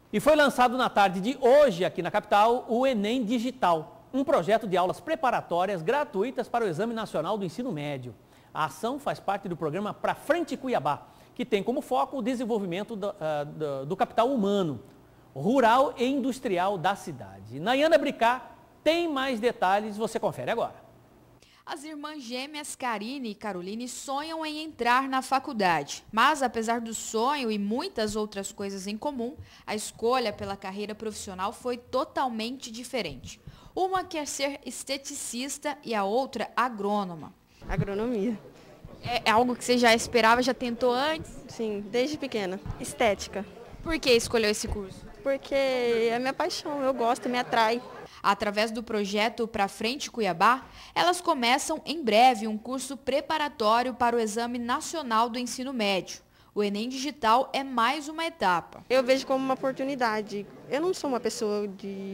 E foi lançado na tarde de hoje, aqui na capital, o Enem Digital, um projeto de aulas preparatórias gratuitas para o Exame Nacional do Ensino Médio. A ação faz parte do programa Pra Frente Cuiabá, que tem como foco o desenvolvimento do capital humano, rural e industrial da cidade. Nayana Bricá tem mais detalhes, você confere agora. As irmãs gêmeas Karine e Caroline sonham em entrar na faculdade, mas apesar do sonho e muitas outras coisas em comum, a escolha pela carreira profissional foi totalmente diferente. Uma quer ser esteticista e a outra agrônoma. Agronomia. É algo que você já esperava, já tentou antes? Sim, desde pequena. Estética. Por que escolheu esse curso? Porque é minha paixão, eu gosto, me atrai. Através do projeto Pra Frente Cuiabá, elas começam em breve um curso preparatório para o Exame Nacional do Ensino Médio. O Enem Digital é mais uma etapa. Eu vejo como uma oportunidade. Eu não sou uma pessoa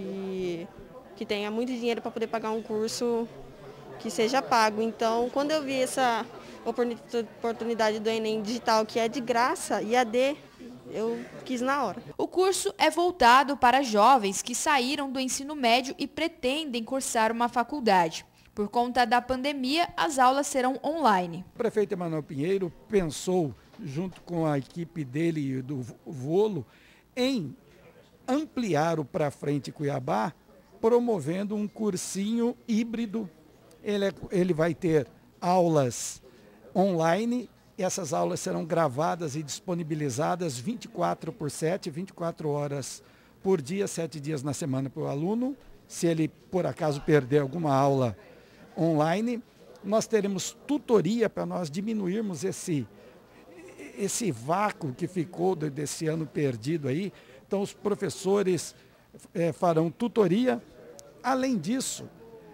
que tenha muito dinheiro para poder pagar um curso que seja pago. Então, quando eu vi essa oportunidade do Enem Digital, que é de graça, IAD, eu quis na hora. O curso é voltado para jovens que saíram do ensino médio e pretendem cursar uma faculdade. Por conta da pandemia, as aulas serão online. O prefeito Emanuel Pinheiro pensou, junto com a equipe dele e do Volo, em ampliar o Pra Frente Cuiabá, promovendo um cursinho híbrido. Ele vai ter aulas online. Essas aulas serão gravadas e disponibilizadas 24/7, 24 horas por dia, 7 dias na semana para o aluno. Se ele, por acaso, perder alguma aula online, nós teremos tutoria para nós diminuirmos esse vácuo que ficou desse ano perdido aí. Então, os professores farão tutoria. Além disso,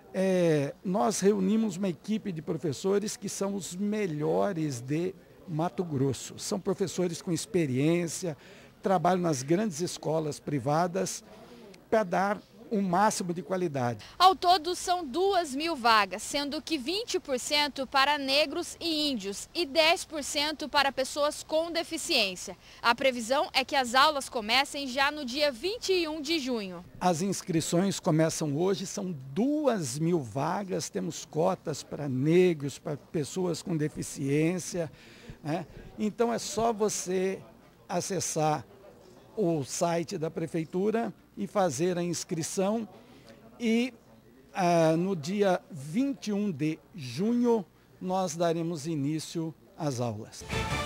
nós reunimos uma equipe de professores que são os melhores de Mato Grosso. São professores com experiência, trabalham nas grandes escolas privadas para dar o máximo de qualidade. Ao todo são 2.000 vagas, sendo que 20% para negros e índios e 10% para pessoas com deficiência. A previsão é que as aulas comecem já no dia 21 de junho. As inscrições começam hoje, são 2.000 vagas, temos cotas para negros, para pessoas com deficiência, né? Então é só você acessar o site da prefeitura e fazer a inscrição e no dia 21 de junho nós daremos início às aulas.